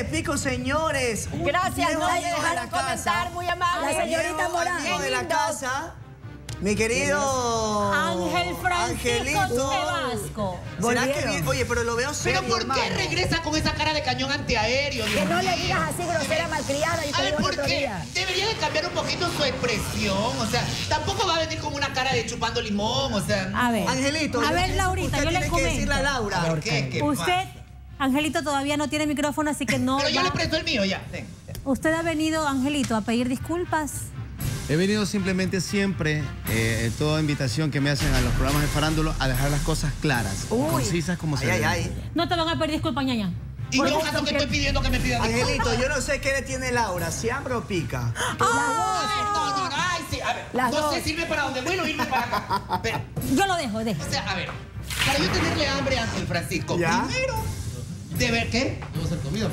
Pico, señores. Gracias, no hay que dejar dejar comentar, muy amable. La señorita Morán. De la casa, mi querido Ángel Francisco Chevasco. ¿Será que bien? Oye, pero lo veo serio, ¿Pero por qué regresa con esa cara de cañón antiaéreo? Que no le digas así grosera, malcriada. Y A ver, ¿por qué? Debería de cambiar un poquito su expresión. O sea, tampoco va a venir con una cara de chupando limón, o sea... A ver, Angelito, a ver, Laurita, yo le tiene que decirle a comento. Laura. ¿Por qué? ¿Qué Usted, pasa? Angelito, todavía no tiene micrófono, así que no. Pero yo le presto el mío ya. Usted ha venido, Angelito, a pedir disculpas. He venido simplemente siempre, toda invitación que me hacen a los programas de farándula, a dejar las cosas claras, concisas como se debe. No te van a pedir disculpas, ñaña. ¿Y yo acaso que estoy pidiendo que me pidan disculpas? Angelito, yo no sé qué le tiene Laura, si hambre o pica. No, ay, sí, a ver, no sé si irme para donde vuelo o irme para acá. Pero, Yo lo dejo, dejo. o sea, a ver, para yo tenerle hambre a Ángel Francisco, ¿ya? primero, de ver qué. Debo hacer comida,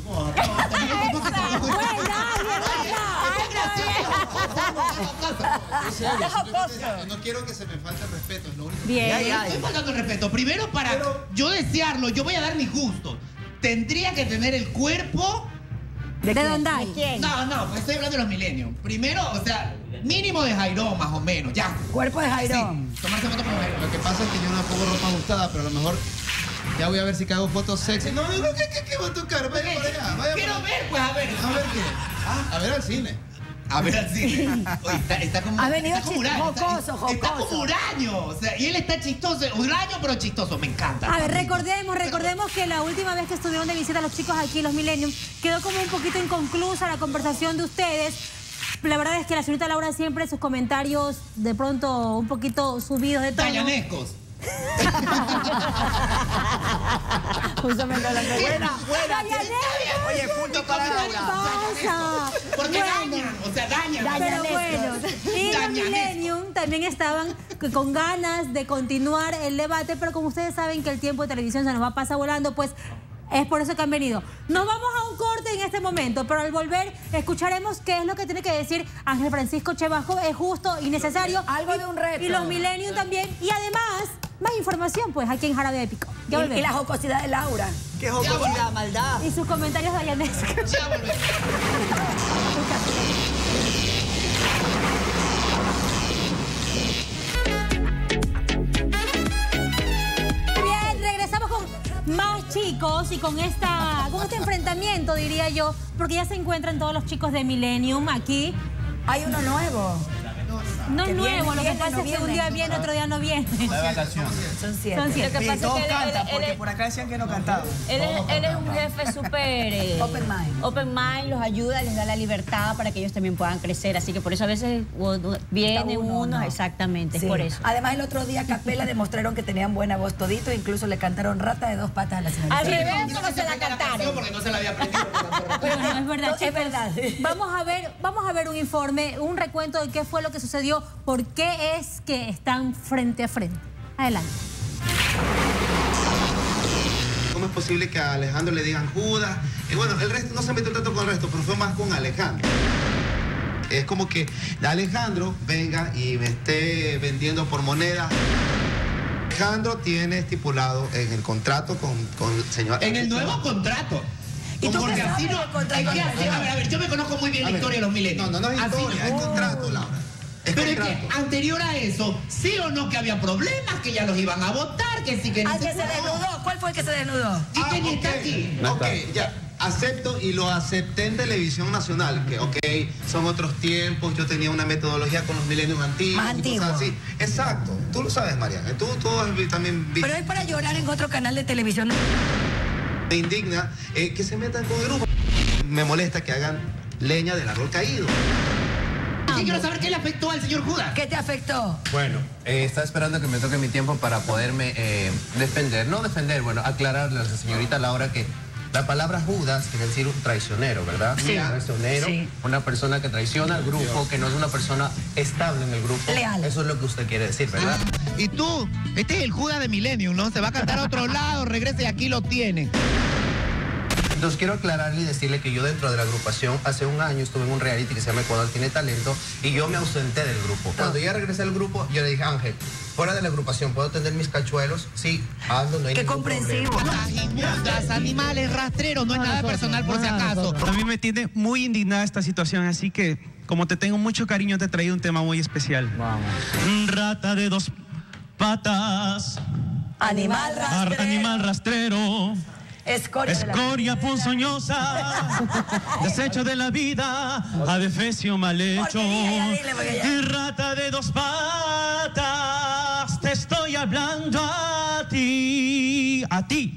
no quiero que se me falte el respeto, es lo único. Bien. Estoy faltando el respeto. Primero, para yo desearlo, yo voy a dar mis gustos. Tendría que tener el cuerpo... ¿De dónde hay? ¿Quién? No, pues estoy hablando de los milenios. Primero, o sea, mínimo de Jairón, más o menos, ya. Cuerpo de Jairón. Sí, tomarse foto con Jairón. Lo que pasa es que yo no pongo ropa ajustada, pero a lo mejor ya voy a ver si cago fotos sexy. No, ¿qué va a tocar? Vaya por allá, vaya Quiero por allá. ver, pues, a ver. A ver qué. A ver al cine. A ver así. Oye, está como... Ha venido está como huraño, jocoso. Está como huraño. O sea, y él está chistoso. Huraño, pero chistoso. Me encanta. A ver, recordemos que la última vez que estuvieron de visita los chicos aquí, los Millennium, quedó como un poquito inconclusa la conversación de ustedes. La verdad es que la señorita Laura siempre sus comentarios de pronto un poquito subidos de tono. Tallanescos. Justamente hablando de Buena. Oye, punto para Laura. Porque dañan, o sea, dañan. Pero bueno, y los Millennium también estaban con ganas de continuar el debate, pero como ustedes saben que el tiempo de televisión se nos va a pasar volando, pues es por eso que han venido. Nos vamos a un corte en este momento, pero al volver escucharemos qué es lo que tiene que decir Ángel Francisco Chevasco. Es justo y necesario. Algo de un reto. Y los Millennium también. Y además, más información, pues, aquí en Jarabe Épico. Ya Y volvemos. la jocosidad de Laura. Qué jocosidad, maldad. Y sus comentarios dayanescos. Ya volvemos. Bien, regresamos con más chicos y con este enfrentamiento, diría yo, porque ya se encuentran todos los chicos de Millennium aquí. Hay uno nuevo. No Que nuevo, lo que viene, pasa no es que un día viene, otro día no viene. Son 7. Son 7. Lo que pasa Todos es que cantan, porque él por acá decían que no cantaban. es un jefe súper... Open mind. Open mind, los ayuda, les da la libertad para que ellos también puedan crecer. Así que por eso a veces vienen unos, ¿no? exactamente, Sí. es por eso. Además, el otro día Capela demostraron que tenían buena voz todito, incluso le cantaron Rata de 2 patas a la señorita. Al revés, No no se se la aprende cantaron. canción porque no se la había aprendido. Pero no, es verdad, No, es chicos. verdad. Vamos a ver un informe, un recuento de qué fue lo que sucedió, por qué es que están frente a frente. Adelante. ¿Cómo es posible que a Alejandro le digan Judas? Y bueno, el resto no se metió tanto con el resto, pero fue más con Alejandro. Es como que Alejandro venga y me esté vendiendo por moneda. Alejandro tiene estipulado en el contrato con el señor... En el nuevo contrato. ¿Y tú Porque qué así sabes no... del contrato? es que así- a ver, yo me conozco muy bien la historia de los milenios. No es Así historia, no. es contrato, Laura. Es Pero es contrato. que anterior a eso, sí o no que había problemas, que ya los iban a votar, que sí que no Al sé que se cuánto. desnudó. ¿Cuál fue el que se desnudó? Y que ni está aquí. Ok, ya. Acepto y lo acepté en televisión nacional, que ok, son otros tiempos, yo tenía una metodología con los milenios antiguos. Más y cosas antiguo. así. Exacto, tú lo sabes, Mariana, tú también viste. Pero es para llorar en otro canal de televisión. Me indigna que se metan con el grupo. Me molesta que hagan leña del árbol caído. Sí, quiero saber qué le afectó al señor Judas. ¿Qué te afectó? Bueno, estaba esperando que me toque mi tiempo para poderme defender. No defender, bueno, aclararle a la señorita Laura que la palabra Judas quiere decir un traicionero, ¿verdad? Sí. Un traicionero, Sí. una persona que traiciona al grupo, que no es una persona estable en el grupo. Leal. Eso es lo que usted quiere decir, ¿verdad? Y tú, este es el Judas de Millennium, ¿no? Se va a cantar a otro lado, regresa y aquí lo tiene. Entonces quiero aclararle y decirle que yo dentro de la agrupación hace un año estuve en un reality que se llama Ecuador Tiene Talento y yo me ausenté del grupo. Cuando ya regresé al grupo, yo le dije, Ángel, fuera de la agrupación puedo tener mis cachuelos, sí, ando, no hay ningún comprensivo. Inmundas, animales, rastreros, no es nada personal por si acaso. A mí me tiene muy indignada esta situación, así que como te tengo mucho cariño te he traído un tema muy especial. Vamos. Rata de dos patas, Animal rastrero. Animal rastrero. Escoria ponzoñosa, desecho de la vida, adefesio mal hecho. Rata de dos patas, te estoy hablando a ti.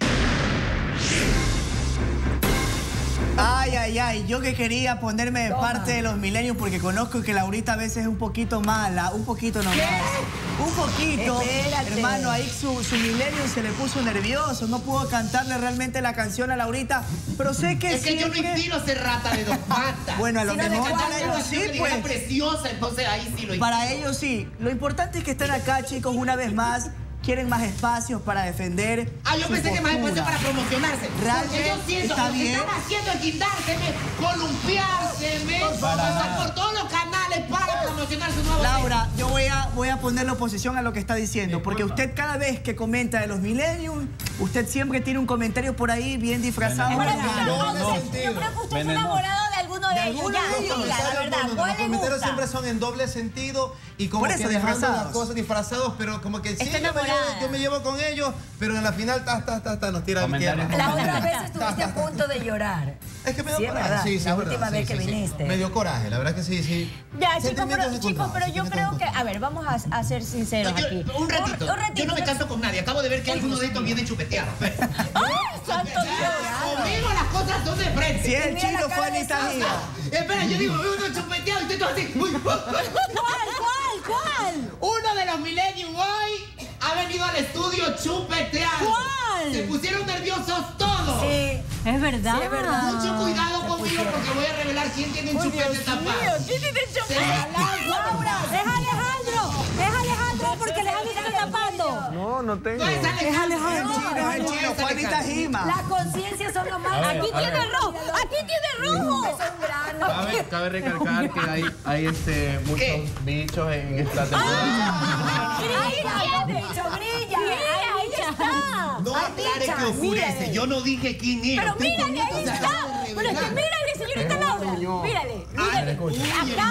Ay, ay, ay, yo que quería ponerme de parte de los millennials porque conozco que Laurita a veces es un poquito mala, un poquito nomás. Un poquito. Espérate. Hermano, ahí su millennial se le puso nervioso, no pudo cantarle realmente la canción a Laurita, pero sé que es que yo no inspiro ser rata de dos patas. Bueno, a lo mejor para para ellos sí, pues. pues. Preciosa, entonces ahí sí lo Para ellos sí. Lo importante es que estén acá, chicos, una vez más. Quieren más espacios para defender. Yo pensé que más espacio para promocionarse. Realmente yo siento está que lo que bien. están haciendo es guindárseme, columpiárseme, pasar por todos los canales para promocionar su nuevo Laura, yo voy a ponerle oposición a lo que está diciendo, porque usted cada vez que comenta de los millennials, usted siempre tiene un comentario por ahí bien disfrazado. Yo creo que usted está enamorado de alguno de ellos. Ya, diga, la verdad, Los ¿cuál le comentarios gusta? siempre son en doble sentido y como Por que eso, dejando disfrazados. las cosas disfrazados, pero como que sí, Está enamorada. yo me llevo con ellos, pero en la final nos tiran tierra. La otra vez estuviste a punto de llorar. Es que me dio Sí, es coraje. verdad. Sí, sí, La es verdad. última vez que Sí. viniste. Me dio coraje, la verdad que sí, sí. Ya, chicos, Sentimientos pero encontrados, yo creo que... A ver, vamos a ser sinceros aquí. Un ratito. Yo no me caso con nadie. Acabo de ver que alguno de estos viene chupeteado. ¡Ay, santo Dios! Conmigo las cosas son de frente. Si el Mira chino la fue cara de Anita Sasa. Gila. Espera, yo digo, veo uno chupeteado y estoy todo así. Uy. ¿Cuál? Uno de los millennials hoy ha venido al estudio chupeteado. ¿Cuál? Se pusieron nerviosos todos. Sí. Es verdad. Sí, es verdad. Mucho cuidado conmigo porque voy a revelar quién tiene un chupete tapado. ¿Quién tiene el chupete? Laura, Es Alejandro, porque Alejandro se está tapando. No tengo. No es Alejandro. El chino fue Anita Gima. la conciencia son los más... Aquí tiene rojo, aquí tiene rojo. Es un grano. Cabe recalcar que hay muchos bichos en esta temporada. Bicho, brilla. Ahí está. No aclare que oscurece. Yo no dije quién era. Pero Usted mírale, ahí solito se está. acaba de Pero es que revelar. mírale, señorita Laura. Mírale. Acá.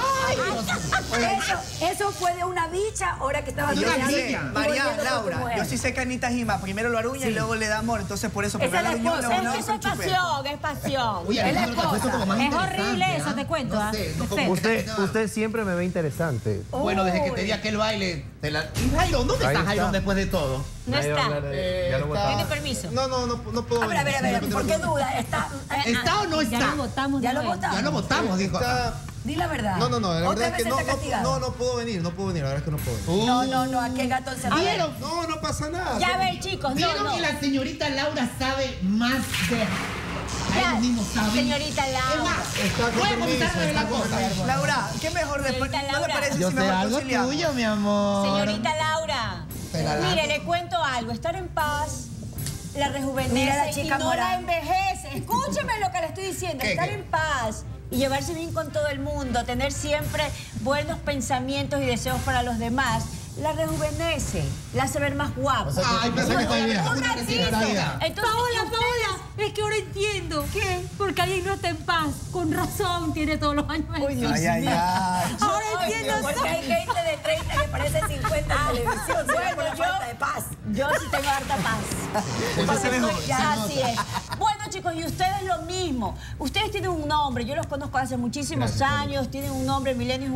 Eso fue de una bicha ahora que estaba Yo llorando sí y sé, María, volviendo con tu Laura, mujer. yo sí sé que Anita Gima primero lo aruña y luego le da amor, entonces por eso Esa primero es la lo aruñó, esposa, luego Eso le es da un chupete. pasión, es pasión. Uy, Es la Alejandro, te ha puesto como más Es interesante, horrible eso, ¿ah? te cuento. No sé, no, como- Usted siempre me ve interesante. Bueno, desde que te di aquel baile, te la... ¿Y Jairo? ¿Dónde Ahí está Jairo está. después de todo? No está. Ya lo votaba. Tiene permiso. No puedo. A ver, ¿por qué duda? Está... ¿Está o no Ya está? lo votamos. Ya de lo nuevo. votamos. Ya lo votamos, dijo. Está... Di la verdad. No, la verdad Otra es que vez está castigado. no puedo venir, la verdad es que no puedo venir. No, aquí el gato encerrado. ¿Vieron? No pasa nada. Ya ver, chicos, ¿Vieron no. que la señorita Laura sabe más de... Ya, Ellos mismos saben. señorita Es Laura. más, voy a comenzar a revelar cosas. Laura, ¿qué mejor después? Señorita ¿No le Laura. parece Yo si sé mejor algo conciliamos? tuyo, mi amor. Señorita Laura, Te la mire, le cuento algo. Estar en paz la rejuvenece Mira la y chica no morada. la envejece. Escúcheme lo que le estoy diciendo. ¿Qué, Estar qué? en paz y llevarse bien con todo el mundo, tener siempre buenos pensamientos y deseos para los demás, la rejuvenece, la hace ver más guapa. Ay, pensé que estaba bien. Un Pensé que estaba ratito. bien. Entonces, Paola, es que ahora entiendo. ¿Qué? Porque alguien no está en paz. Con razón tiene todos los años. Ay, ay, ay. Ahora entiendo. Porque hay gente de 30 que parece 50 en televisión. Bueno, Bueno, falta de paz. Yo sí tengo harta paz. Entonces mejor. Así es. Bueno, chicos, y ustedes lo mismo. Ustedes tienen un nombre, yo los conozco hace muchísimos años, tienen un nombre, Millennium,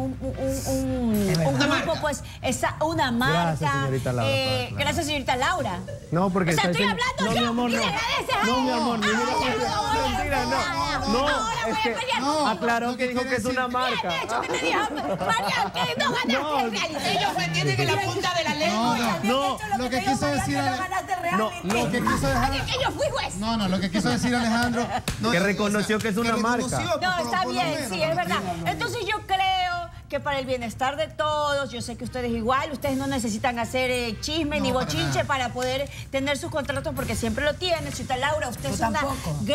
un Una grupo, marca. pues, una marca. Gracias, señorita Laura, por aclarar. Gracias, señorita Laura. No, porque O sea, está estoy diciendo- hablando no, yo. mi amor, y le no. agradeces a No, él. mi amor, Ay, mentira, no, voy es a que pelear. aclaró que dijo que es una marca. De hecho, que te dijo, María, que no ganaste el reality. Ellos me tienen en la punta de la lengua. No, lo que quiso decir lo que quiso dejar Que yo fui juez. no, lo que quiso decir Alejandro Que reconoció que es una marca. No, está bien, sí, es verdad. Entonces yo creo que para el bienestar de todos, yo sé que ustedes igual, ustedes no necesitan hacer chisme ni bochinche para poder tener sus contratos porque siempre lo tienen. Señorita Laura, usted es una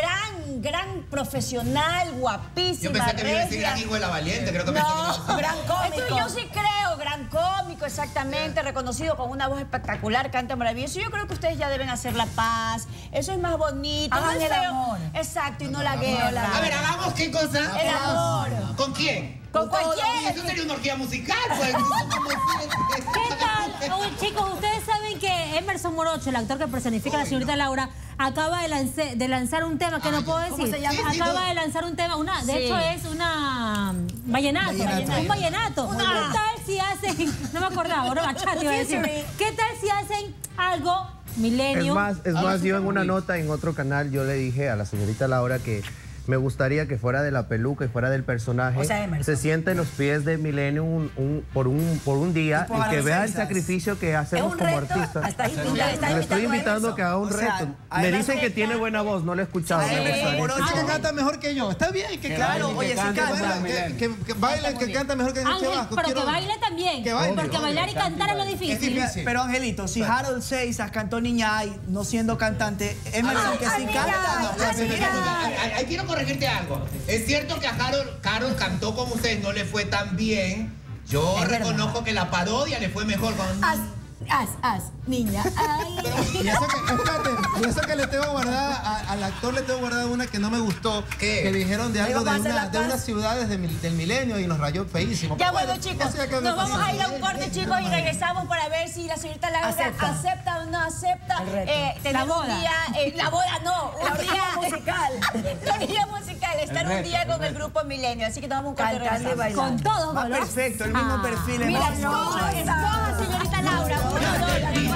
gran profesional, guapísima, Yo pensé que me iba a decir regia. gran hijo de la valiente, creo que me No, Gran cómico. entonces yo sí creo, gran cómico, exactamente, reconocido con una voz espectacular, canta maravilloso. Yo creo que ustedes ya deben hacer la paz. Eso es más bonito. Hagan el amor. Exacto, y no la guerra. A ver, hagamos qué cosa. El amor. ¿Con quién? Con cualquiera. Eso sería una orgía musical, pues. ¿Qué tal? Oye, chicos, ustedes saben que Emerson Morocho, el actor que personifica a la señorita Laura, acaba de lanzar un tema que no puedo decir. ¿Cómo se llama? Acaba de lanzar un tema, de hecho es una vallenato. Un vallenato. ¿Qué tal si hacen, no me acordaba, ahora bachata iba a decir. ¿Qué tal si hacen algo Millennium? Es más, yo en una nota en otro canal yo le dije a la señorita Laura que me gustaría que fuera de la peluca y fuera del personaje, O sea, Emerson. se siente en los pies de Millennium por un día y que vea el sacrificio que hacemos como artistas. Le estoy invitando a que haga un reto. Me dicen que tiene buena voz, no lo he escuchado. Que canta mejor que yo. Está bien, que Claro, oye, si canta. que baile, que canta mejor que Noche Ángel, Vasco. pero que baile también. Que baile. Porque bailar y cantar es lo difícil. Pero Angelito, si Harold Seisas cantó Niña Ay, no siendo cantante, Emerson que sí canta. Ahí quiero corregirte algo. Es cierto que a Harold cantó como usted, no le fue tan bien. Yo reconozco que la parodia le fue mejor. Niña. Ay. Y eso que, espérate, y eso que le tengo guardada, al actor le tengo guardada una que no me gustó. ¿Qué? Que dijeron de algo vamos a hacer de la unas paz. ciudades del milenio y nos rayó feísimo. Ya Pero bueno, chicos, eso ya quedó nos vamos fácil. a ir a un corte, chicos, y regresamos para ver si la señorita Laura acepta o no acepta tener La un boda. día, la boda no, La un orgía día musical. la orgía musical, estar un día con el grupo Milenio, así que nos vamos a un corte y Cantando y regresamos. bailando. Con todos, Va ¿verdad? perfecto, el mismo perfil. Mira, hermoso. escoja, señorita Laura, $1.